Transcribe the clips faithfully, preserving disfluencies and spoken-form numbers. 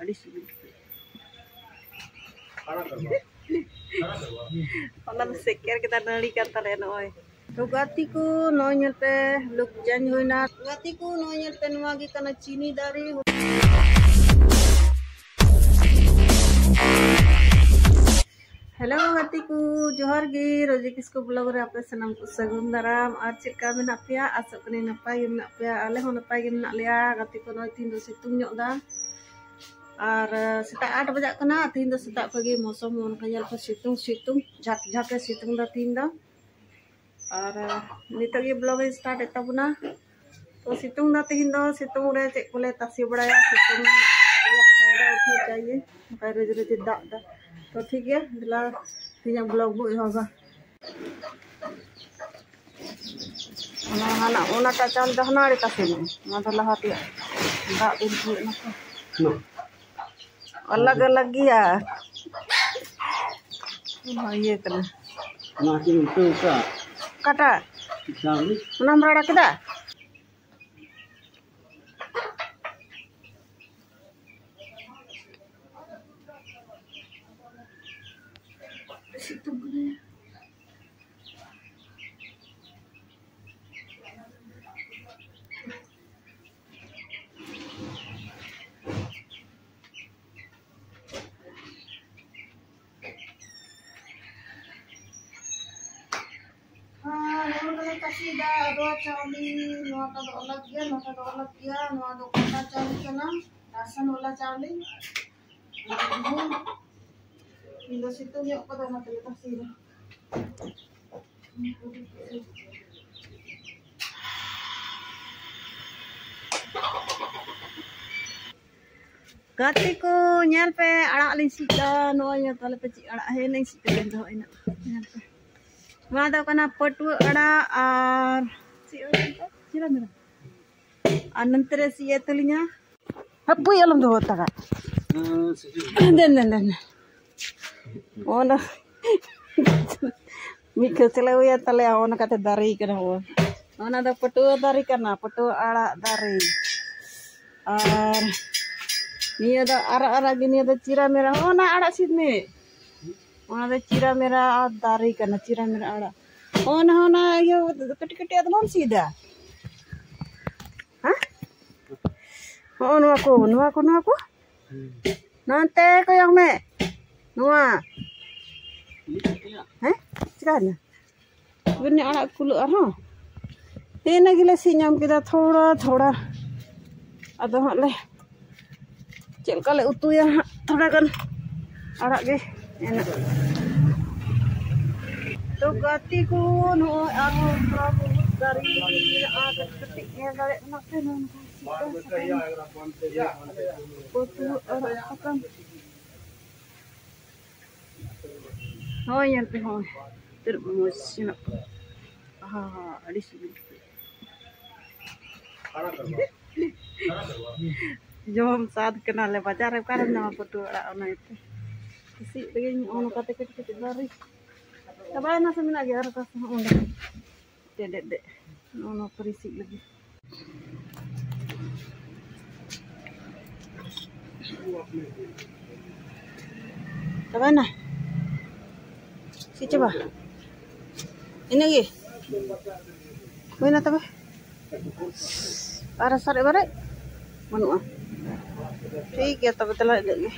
alis ona seker kita nali kata le noy to gati ko noy nyelte look change hoina gati ko noy nyelte nwa gi kana chini dari. Hello गति को जोहर गे रोजी किसको blog रे आपे सनम को सगुन दाराम और चिका मेना पिया आसक कने नपाय मेना पिया आले हो नपाय गे मेना लिया गति को नय तीन दो सितुंग ᱧᱚᱜ दा और सेता आठ बजा कना तीन दो सेता पगे मौसम मन कयल को सितुंग सितुंग झक झक सितुंग दा तीन दा और नितो गे ब्लॉग स्टार्ट एता बुना तो सितुंग दा तीन दो सितुंग रे चेक कोले तासी बड़ाया सितुंग फायदा उठी चाहिए बाय रोज रोज दाग दा तो ठीक है दिला तीन ब्लॉग bu होगा ona hana ona ta chal dahna re ta sini na to lahati dak din bu na ko अलग अलग ya oh iya kana masih itu ka kata sami enam rada kita situ gede. Kasih dah dua cali, nuah kado olah dia, nuah kado olah dia, nuah do kata cali kena, rasan olah cali. Indo situ nyok kado mati kasih dah. Gati ko nyal pe arak lisik dah, nuah nyal tale peci arak he neng sik keren dah ina. Nyal pe. Mada kana patu ada ar sira mera anantare siya tulinya habbu yalam do hota ka den den den ona mi khasela ya tale ona kate dari kana ona da patu dari kana patu ada dari ar niya da ara ara gini da cira mera ona ada sidne ona da cira mera dari kana cira mera ada ona ona yo keti-keti adon sida ha ono aku ono aku ono aku nante ko yang me noa eh cikana gini anak kulu arho ena gila si nyam kita thoda thoda ado le cel kale utu ya thoda kan arak ge enak तो गति को no आरो प्रभु dari ada ketiknya dari anak tenan foto orang akan oh yang pe ho termosina ah ada sini jom saat kenal le pacar kan nama foto orang itu si pengen ono kata ketik dari Coba nasi mina lagi harus kasih onda. Dedek dek, nono perisik lagi. Coba nah, si coba. Ini lagi. Mana tapi? Para sore bare, mana? ठीक है तब तला लगे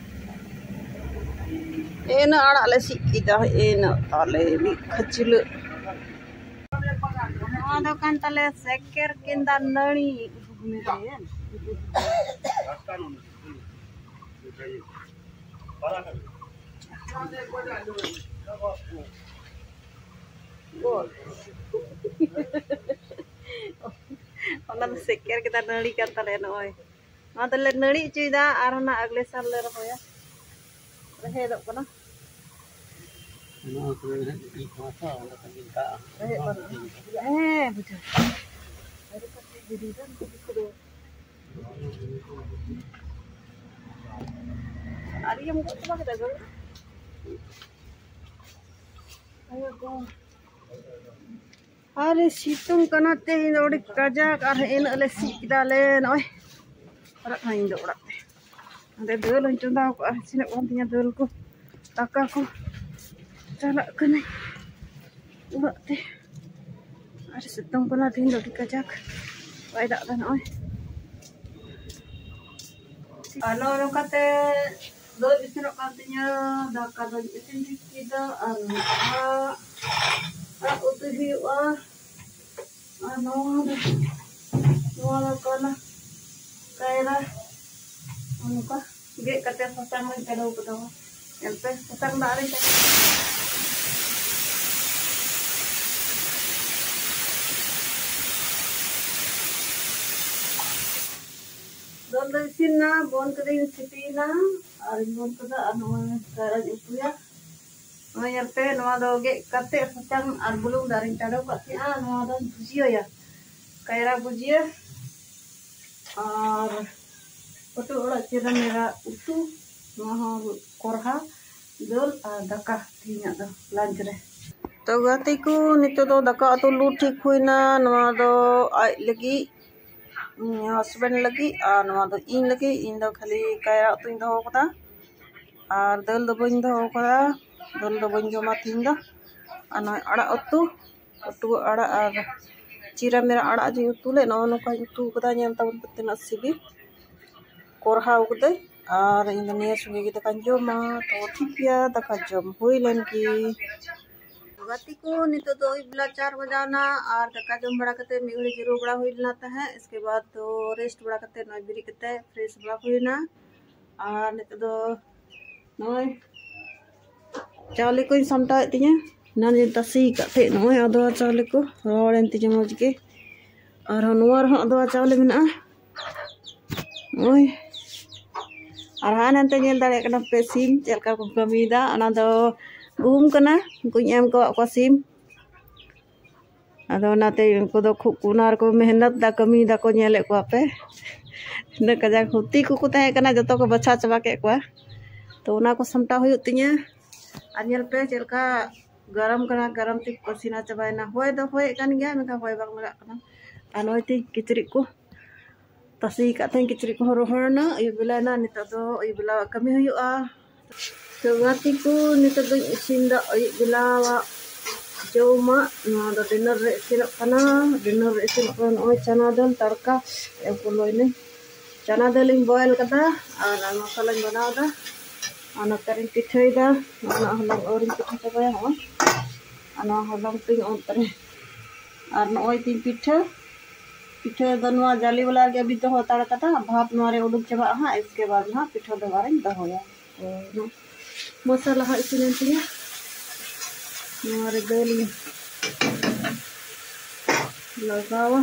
एना आड़ा ले सिक्किदा एना ताले भी खचिल आदो कान ताले सेकर किंदा नणी मेरे ona seker kita nali kan tale noy ada le nali cuida arana agle sal le roya rehe dok kana no ko di masa ona kan minta eh betul ada pasti diridan kudu ari yang kok coba kita go ayo go अरे सितुंग कनाते इन ओड़ी Kazakh और इन अले सीदा ले नय और खाइन दो ओड़ाते Ada dul yang contoh aku ah sini kontinya dulku. Kakakku calak kene. Buat teh. Ada setong pun ada yang dikajak. Wai dak kan oi. Ano ano kate dul isin kontinya dak kado isin kita ano ah ah utuh hiwa. Ano ada. Wala kana. Kaira ano ka ge kate pasang mo kado ko daw elpe pasang na rin don do sin na bon kada yung city na ari bon kada ano kara upo ya no elpe no do ge kate pasang ar bulung daring kado ka ti ano do bujio ya kaira bujio ar Otu ora cira mera utu maha korha dol daka tinya do lanjre to gatiku nito do daka atu lu ठीक huina nwa do ai lagi husband lagi ar nwa do in lagi in do khali kaira tu in do kada ar dol do boin do kada dol do boin joma tin do ana ara utu utu ara ar cira mera ara ji utu le no no ka utu kada nyam ta tina sibi korha ude ar Indonesia sungi kita kan joma to tipia taka jom huilen ki gatiku nito do ibla चार बजाना और दका जम बड़ा कते मिगड़ी zero बड़ा हुइलना ता है इसके बाद तो रेस्ट बड़ा कते नय बिरी कते फ्रेश बड़ा हुइना और नितो दो नय चावले को समटा तिnya nan tasi kate noy ado चावले को rolen ti jemo jike और nuar ho ado चावले mena oy arhan nanti nyel dare kana pesim celka ko kamida anado gum kana kuny em ko ko sim ado nate ko do kunar ko mehnat da kamida ko nyele ko ape na kaja huti ku ku tahe kana joto ko bacha chaba ke ko to ona ko samta huyuk tinya anyel pe celka garam kana garam tik kosina chabaina hoy do hoy kan gya meka hoy bang laga kana anoi ti kicrik ko tasi kateng kicrik ko rohorna ayu bila na nita do ayu bila kami huyu a so gatiku nita do isinda ayu bila wa joma na do dinner re sirap kana dinner re sirap kon oi chana dal tarka em ko loine chana dal ing boil kada ana masala ing bana da ana karing pithai da ana halang oring pithai ka ba ho ana halang ting on tare ar oi tin pitha पिठो दनवा जाली वाला के अभी तो होता रहता था भाप मारे उड़क चबा हां इसके बाद ना पिठो दोबारा दहोया तो मसाला है इसने दिया मारे गोली लगावा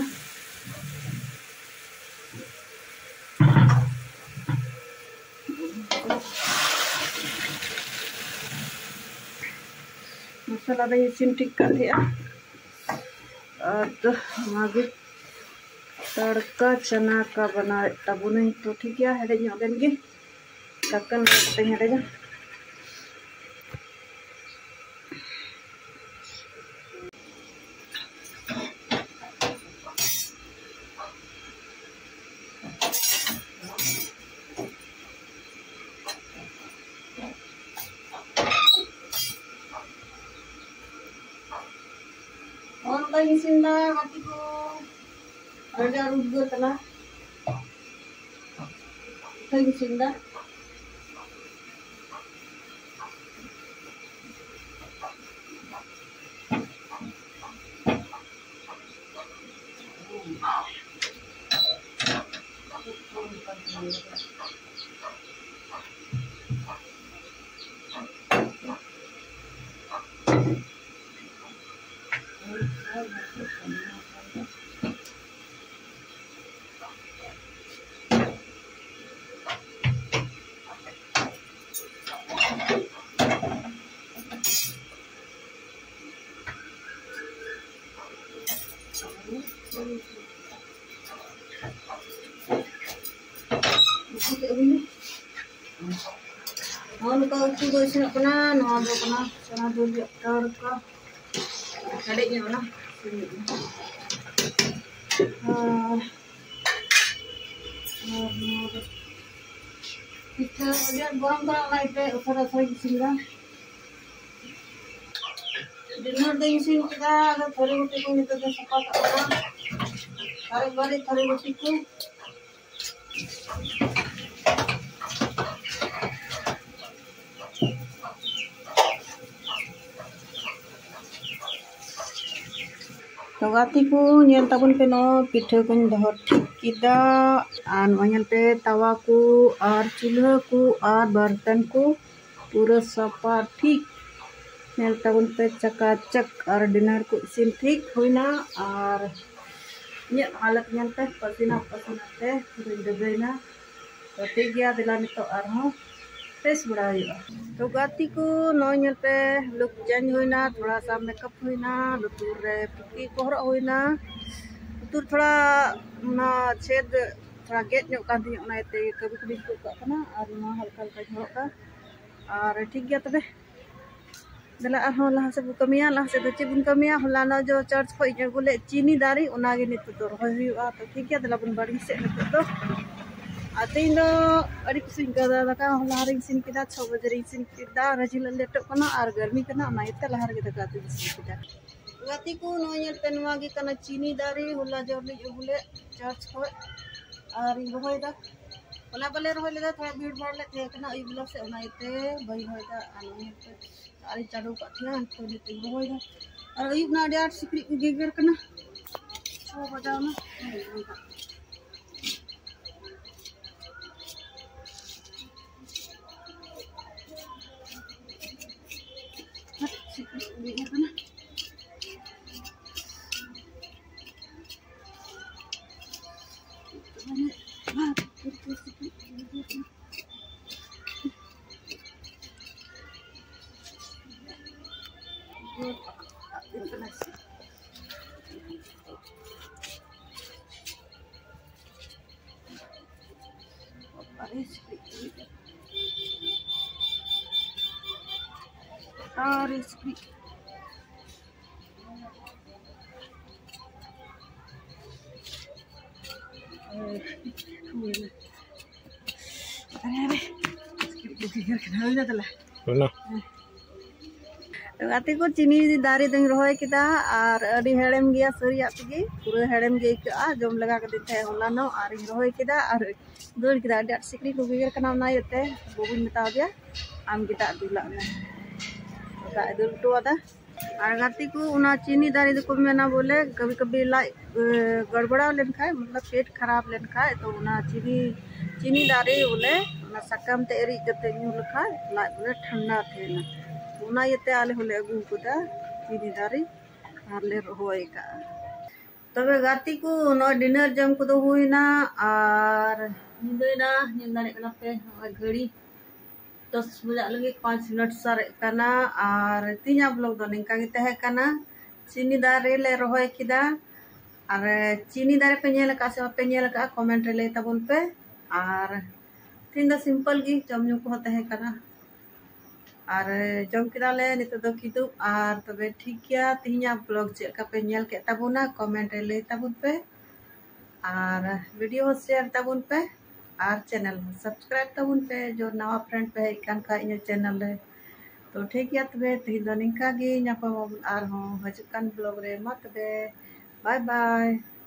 मसाला दे सिम ठीक कर दिया और तो आगे तड़का चना का बना तबुने तो ठीक है हेडे जोगन के ढक्कन रखते हैं हेडे जा और कहीं सिंदा काटी को ada rugo tala kayu sinda Mohon kau utu do sini kena, no do kena, sana do dia terka, adiknya mana? Ah, ah, pitha dia goreng kena naik teh usara-usara isin dinner deh isin kita ada thori roti ko nito deh sepat apa hari bari thori roti ko तो गाती को nyel tabun pe no पिठा को दोहर ठीक किदा आन nyel पे तवा को और चूल्हा को और बर्तन को पूरा सफा ठीक nyel tabun पे चकाचक और डिनर को इसिन ठीक होइना और ये हालत nyel पे पसीना पसीना पे डबेना तो ठीक गया दिला नितो आरहो फ्रेश बड़ा हुआ तो गाती को नो nyel पे लुक चेंज होइना थोड़ा सा मेकअप होइना लुतुर रे पुकी कोहर होइना लुतुर थोड़ा ना छेद थोड़ा गेट ᱧᱚᱜ kan ᱛᱤᱧ ᱚᱱᱟ ᱛᱮ कभी कभी को करना और ना हल्का हल्का झोक का और ठीक गया तबे दला आरहो लहा से कमिया लहा से तो चिबुन कमिया होला ना जो चर्च को इजे गुले चीनी दारी ओना गे नित तो रह हुआ तो ठीक गया दला बन बाड़ी से नित तो आतीन दो अड़ी कुछ इंका दादा होला रिंग सिन किदा छह बजे रिंग सिन किदा रजिल लेटो कना और गर्मी कना ना इते लहर गे दका ती सिन किदा गाती को नोयल पेनवा गे कना चीनी दारी होला जरली गुले चर्च को और रोय दा ओला बले रोय लेदा थोड़ा भीड़ भाड़ ले थे कना ई ब्लॉक से ओना इते बई होय दा आनी आरी चाडू काथिया तो लेते रोय दा और ई ना डाट सिकरी गेगर कना छह बजा ना और इसकी अरे गाती को चीनी दारी दंग रोय किदा और अडी हेड़म गया सरिया तगी पूरा हेड़म गे का जम लगा के दिते होला नो और रोय किदा और दोड़ किदा अडी सिकरी को गिगर कना ना यते बोबुन बता दिया आम किदा दुला ना दा दुल तो आदा और गाती को उना चीनी दारी को मेना बोले कभी कभी ला गड़बड़ा लेन खाए मतलब पेट खराब लेन खाए तो उना चीनी चीनी दारी बोले उना सकम ते एरी जते न्यू लखा ला बोले ठंडा थेना उना यते आले होले अगु कोदा चीनी दारी आर ले होय का तबे गाती को नो डिनर जम को दो हुइना और निदेना निंदाने कना पे घड़ी दस बजे लगे पाँच मिनट सर कना और तीन ब्लॉग दो निका गे तहे कना चीनी दारे ले रोय किदा और चीनी दारे पे नेल का से पे नेल का कमेंट रे ले तबन पे और तीन द सिंपल गी जमनु को तहे कना और जम किदा ले नित दो किदु और तबे ठीक गया तीन ब्लॉग चे का पे नेल के तबुना कमेंट रे ले तबन पे और वीडियो शेयर तबन पे और चैनल सब्सक्राइब तबुन पे जो नवा फ्रेंड पे कान का इन चैनल है तो ठीक है तबे तीन दो निका गे न्यापा और हो हजकान ब्लॉग रे मत बे बाय बाय।